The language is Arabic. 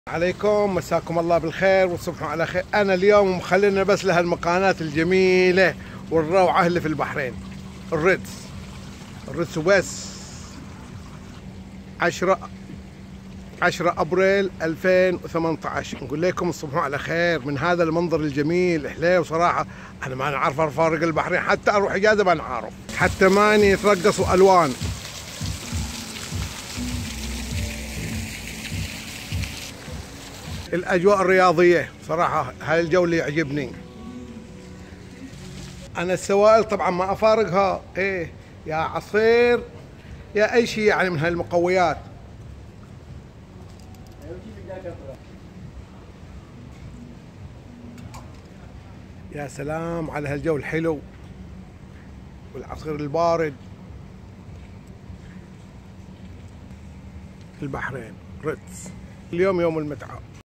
عليكم، مساكم الله بالخير وتصبحوا على خير. انا اليوم مخلينا بس لهالمكانات الجميله والروعه اللي في البحرين. الريدز وبس. 10 ابريل 2018 نقول لكم تصبحوا على خير من هذا المنظر الجميل. حليو صراحه، انا ما نعرف افارق البحرين، حتى اروح اجازه ما نعرف، حتى ماني يترقصوا الوان. الاجواء الرياضيه صراحه، هاي الجو اللي يعجبني. انا السوائل طبعا ما افارقها، ايه يا عصير يا اي شيء يعني من هاي المقويات. يا سلام على هالجو الحلو والعصير البارد. البحرين ريدز، اليوم يوم المتعة.